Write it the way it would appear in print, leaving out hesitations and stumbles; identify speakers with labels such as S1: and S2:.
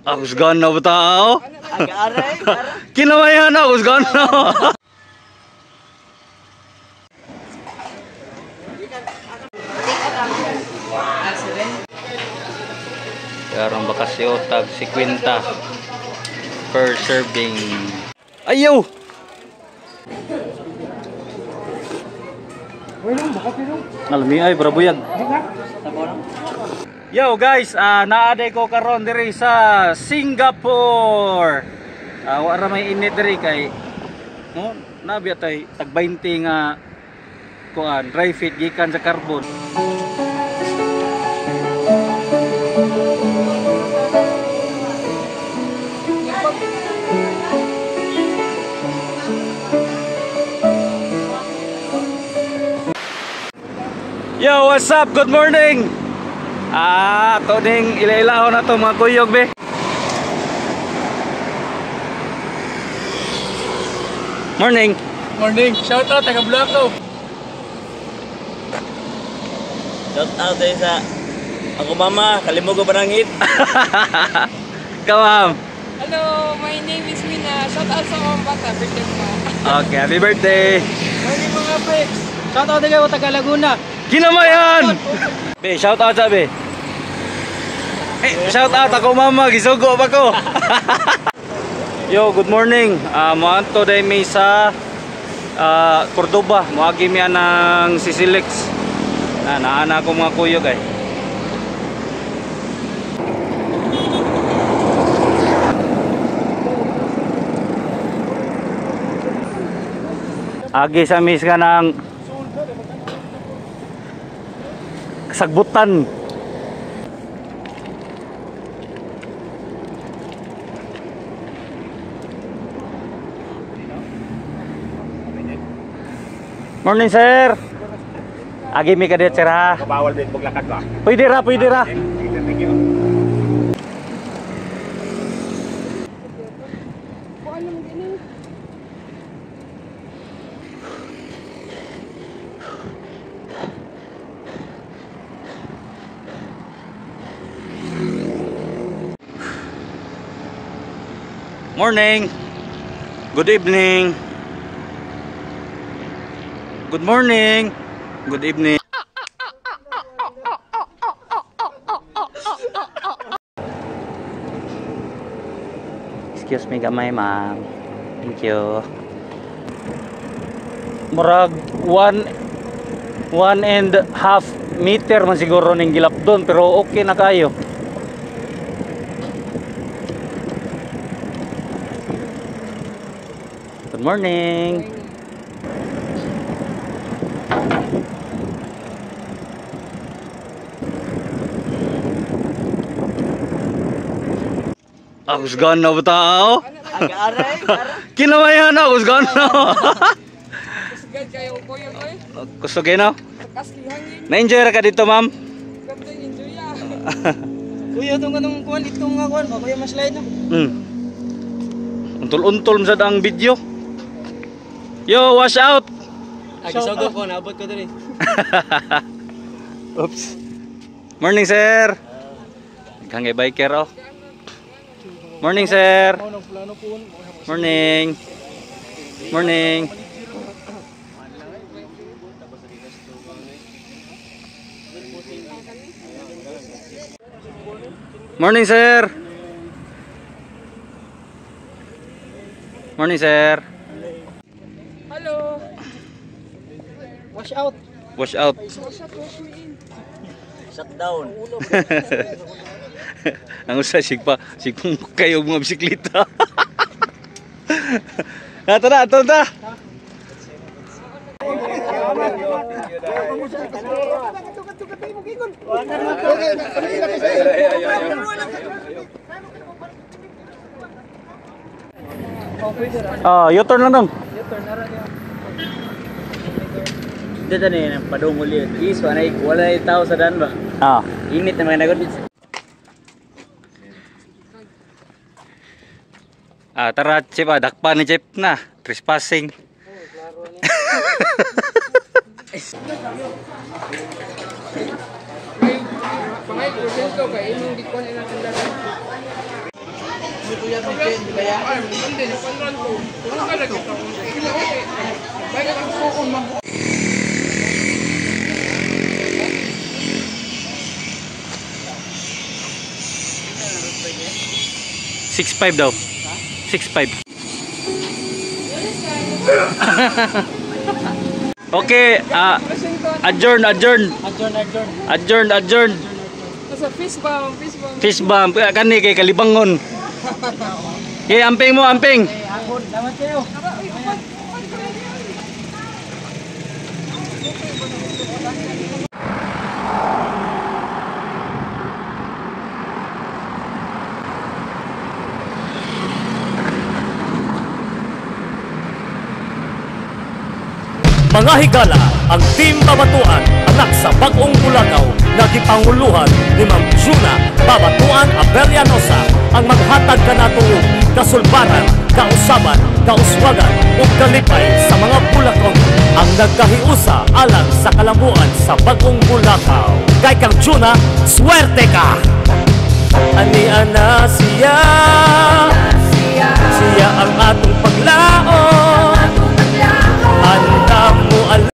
S1: Ako sgan na ba tao?
S2: Aray.
S1: Kinamayan ako sgan na. Karong bakasyo tag 50 per serving. Ayaw. Alami ay brabuyag. Yo guys, naaday ko karon diri sa Singapore. Wala may init diri kay no, nabi tay tag 20 nga kuan dry fit gikan sa carbon. Yo, what's up? Good morning. Ito ding ila-ilaho na to mga kuyog be. Morning.
S2: Morning. Shout out taga Bulaco. Shout out tayo sa ako mama, Kalimugo Barangit.
S1: Come on.
S3: Hello, my name is Mina. Shout out sa mga bata, birthday ko.
S1: Okay, happy birthday.
S2: Morning mga freaks. Shout out tayo taga Laguna.
S1: Kinamayan. Be, shout out sa be. Shout out ako mama, gisugo pa ko. Yo, good morning. Moanto day may sa Cordoba. Moagi mi anang Sisilex. Naana ko mga kuyog ay. Agi sa mis ka ng sagbutan. Morning sir. Agi mi kadet sir ha.
S2: Bawal din paglakad ba?
S1: Pwede ra, pwede ra.
S2: Thank you.
S1: Morning. Good evening. Good morning. Good evening. Excuse me gamay ma'am. Thank you. Murag 1.5 meter man siguro ning gilap doon pero okay na kayo. Good morning. Ako sgan na ba tao?
S2: Aray.
S1: Kinamayan ako sgan na.
S3: Kusugad kayo ko yun oy.
S1: Kusugay na?
S3: Kasli hangin.
S1: Na-enjoy ra ka dito ma'am?
S3: Ganda enjoy ya.
S2: Kuya itong kanong kuwan, itong nga kuwan, kuya maslide no?
S1: Untol-untol sa ang video. Yo, wash out.
S2: Agisogo ko, naabot ko dali.
S1: Oops. Morning sir. Kangge biker oh. Morning sir. Morning. Morning. Morning sir. Morning sir.
S3: Hello.
S2: Wash out.
S1: Wash out.
S3: Wash me in.
S2: Shut down.
S1: Ang usa sigpa sigkong kayo mga bisikleta. Ato na. U-turn lang dong.
S2: Dito na yung padungol yun. Wala yung tao sa daan ba? Init na mga nagod.
S1: Tara Chip, dakpa ni Chip na. Trespassing.
S3: Pangay presento kay imong di ko na natin. Ay, hindi, napanran ko. Kung ka nagkita ko. Baga lang ko.
S1: 6.5 daw. 6.5. Okay, adjourn.
S3: Nasa fish bomb.
S1: Fish bump kani kay Kalibangon. Okay, amping mo, amping.
S2: Salamat kayo.
S4: Mga higala, ang Team Babatuan, anak sa Bagong Bulacau, nagipanguluhan ni Ma'am Juna Babatuan Abelianosa, ang maghatag kanatong kasulbaran, kausaban, kauswagan ug kalipay sa mga Bulacau, ang nagkahiusa alang sa kalambuan sa Bagong Bulacau. Kay kang Juna, swerte ka! Ani ana siya